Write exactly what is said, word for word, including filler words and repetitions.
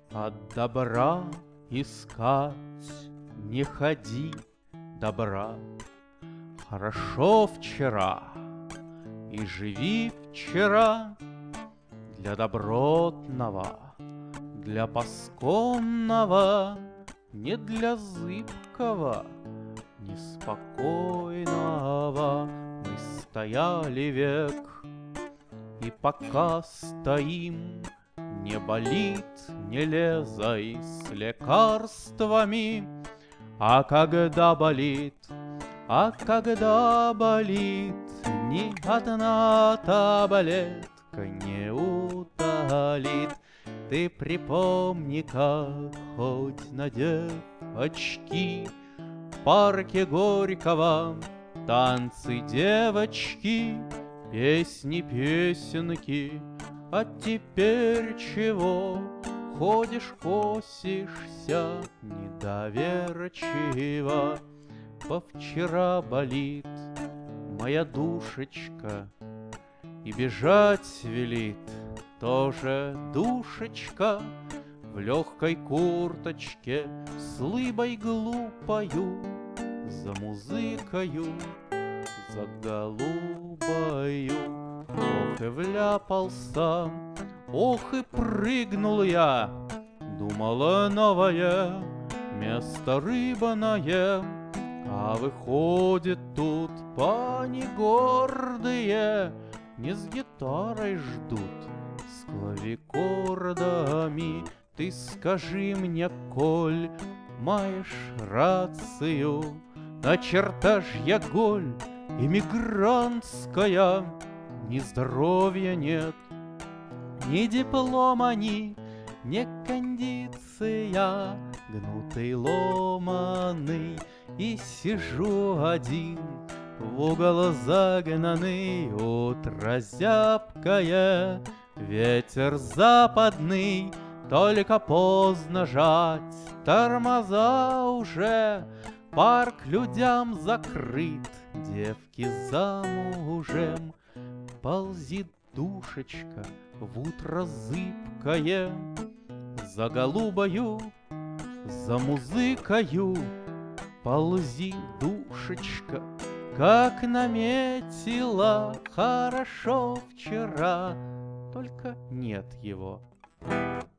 От добра искать не ходи добра. Хорошо вчера и живи вчера для добротного, для пасконного, не для зыбкого, неспокойного. Мы стояли век, и пока стоим, не болит, не лезай с лекарствами. А когда болит, а когда болит, ни одна таблетка не утолит. Ты припомни, как хоть надев очки, в парке Горького танцы девочки, песни песенки. А теперь чего ходишь, косишься недоверчиво? Повчера болит моя душечка, и бежать велит тоже душечка в легкой курточке с лыбой глупою, за музыкою, за голубою. Ох, и вляпался, ох, и прыгнул я, думала новое место рыбаное, а выходит тут пани гордые не с гитарой ждут, с клавикордами. Ты скажи мне, коль маешь рацию, на чертажья голь эмигрантская, ни здоровья нет, ни диплома, ни, ни кондиция, гнутый, ломаный, и сижу один, в угол загнанный. Утро зябкое, ветер западный, только поздно жать тормоза уже. Парк людям закрыт, девки замужем. Ползит душечка в утро зыбкое, за голубою, за музыкою. Ползи, душечка, как наметила хорошо вчера, только нет его.